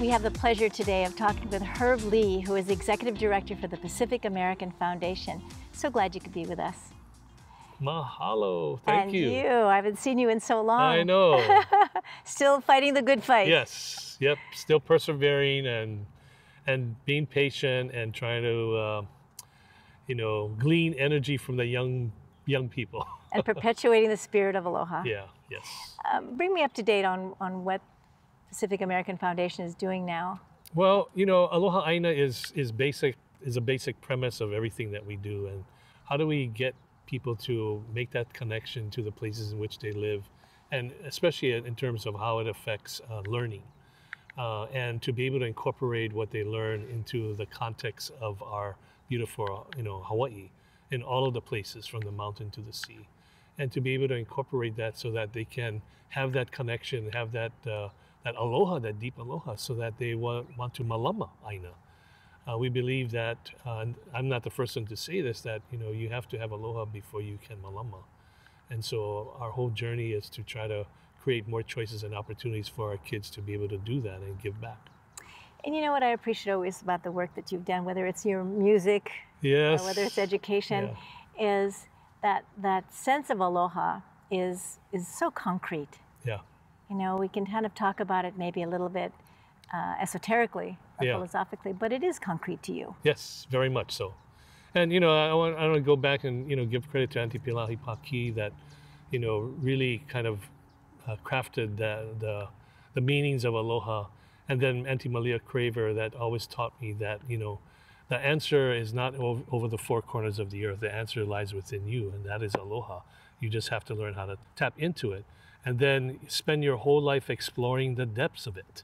have the pleasure today of talking with Herb Lee, who is the Executive Director for the Pacific American Foundation. So glad you could be with us. Mahalo. Thank you. And you. I haven't seen you in so long. I know. Still fighting the good fight. Yes. Yep. Still persevering and being patient and trying to, glean energy from the young people. And perpetuating the spirit of aloha. Yeah. Yes. Bring me up to date on what Pacific American Foundation is doing now. Well, Aloha Aina is a basic premise of everything that we do, and how do we get people to make that connection to the places in which they live, and especially in terms of how it affects learning, and to be able to incorporate what they learn into the context of our beautiful, Hawaii, in all of the places from the mountain to the sea, and to be able to incorporate that so that they can have that connection, have that aloha, that deep aloha, so that they want to malama aina. We believe that, and I'm not the first one to say this, that you have to have aloha before you can malama. And so our whole journey is to try to create more choices and opportunities for our kids to be able to do that and give back. And you know what I appreciate always about the work that you've done, whether it's your music, yes, or whether it's education, is that sense of aloha is so concrete. Yeah. We can kind of talk about it maybe a little bit esoterically or philosophically, but it is concrete to you. Yes, very much so. And I want to go back and give credit to Auntie Pilahi Paki that really kind of crafted the meanings of aloha, and then Auntie Malia Craver that always taught me that the answer is not over the four corners of the earth. The answer lies within you, and that is aloha. You just have to learn how to tap into it, and then spend your whole life exploring the depths of it.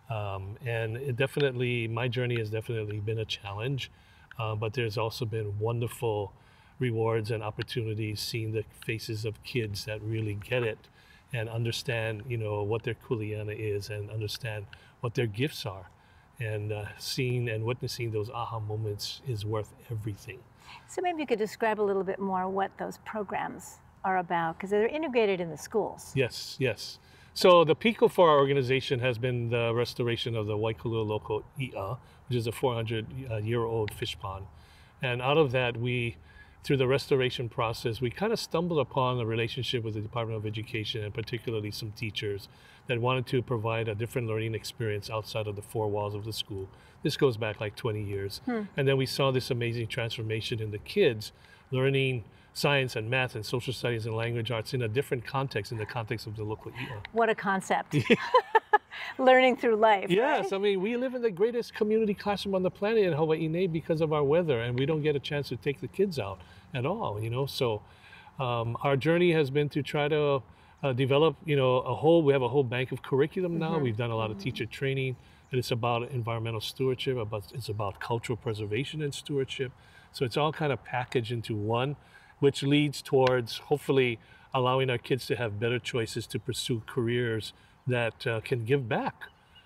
And my journey has definitely been a challenge, but there's also been wonderful rewards and opportunities seeing the faces of kids that really get it and understand, what their kuleana is and understand what their gifts are. And seeing and witnessing those aha moments is worth everything. So maybe you could describe a little bit more what those programs are about, because they're integrated in the schools. Yes, yes. So the PICO for our organization has been the restoration of the Waikolu Loko I'a, which is a 400-year-old fish pond. And out of that, through the restoration process, we kind of stumbled upon a relationship with the Department of Education, and particularly some teachers that wanted to provide a different learning experience outside of the four walls of the school. This goes back like 20 years. And then we saw this amazing transformation in the kids learning science and math and social studies and language arts in a different context, in the context of the local i'a. What a concept. Learning through life. Yes, right? I mean, we live in the greatest community classroom on the planet in Hawaii because of our weather, and we don't get a chance to take the kids out at all, So our journey has been to try to develop, we have a whole bank of curriculum now. We've done a lot of teacher training, and it's about environmental stewardship, it's about cultural preservation and stewardship. So it's all kind of packaged into one, which leads towards hopefully allowing our kids to have better choices to pursue careers that can give back.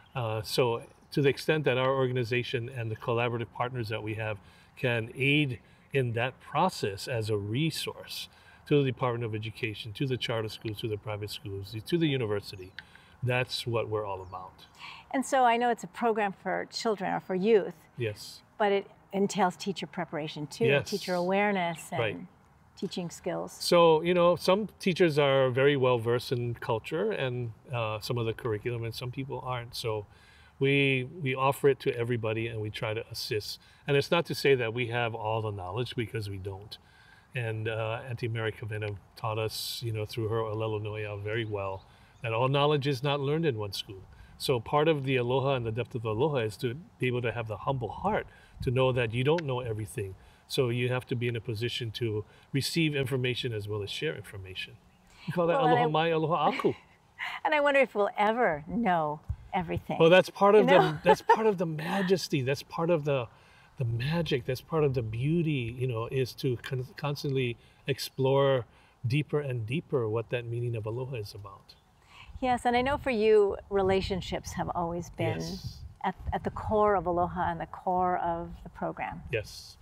So to the extent that our organization and the collaborative partners that we have can aid in that process as a resource to the Department of Education, to the charter schools, to the private schools, to the university, that's what we're all about. And so I know it's a program for children or for youth. Yes. But it entails teacher preparation too, yes. Teacher awareness and right. teaching skills. So, some teachers are very well versed in culture and some of the curriculum, and some people aren't. So we offer it to everybody, and we try to assist. And it's not to say that we have all the knowledge, because we don't. And Auntie Mary Kavena taught us, through her Ōlelo Noia very well, that all knowledge is not learned in one school. So part of the aloha and the depth of the aloha is to be able to have the humble heart to know that you don't know everything. So you have to be in a position to receive information as well as share information. We call that aloha mai, aloha aku. And I wonder if we'll ever know everything. Well, that's part of that's part of the majesty. That's part of the magic. That's part of the beauty. Is to constantly explore deeper and deeper what that meaning of aloha is about. Yes, and I know for you, relationships have always been yes. at the core of aloha and the core of the program. Yes.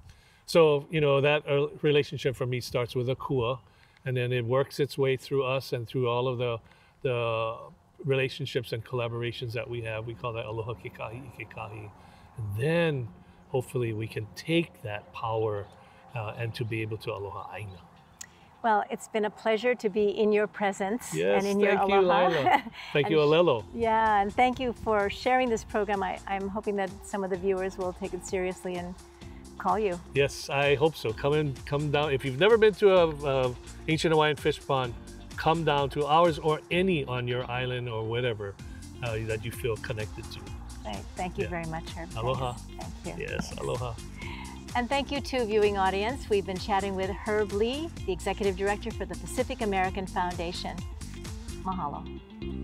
So, that relationship for me starts with a kua, and then it works its way through us and through all of the relationships and collaborations that we have. We call that aloha kekahi ikekahi. And then hopefully we can take that power and to be able to aloha aina. Well, it's been a pleasure to be in your presence Yes, and in your thank you, aloha. Laila. Thank you, Ōlelo. Yeah, and thank you for sharing this program. I'm hoping that some of the viewers will take it seriously and call you. Yes, I hope so. Come down. If you've never been to a ancient Hawaiian fish pond, come down to ours or any on your island or whatever that you feel connected to. Right. Thank you very much, Herb. Aloha. Thank you. Yes, aloha. And thank you to viewing audience. We've been chatting with Herb Lee, the Executive Director for the Pacific American Foundation. Mahalo.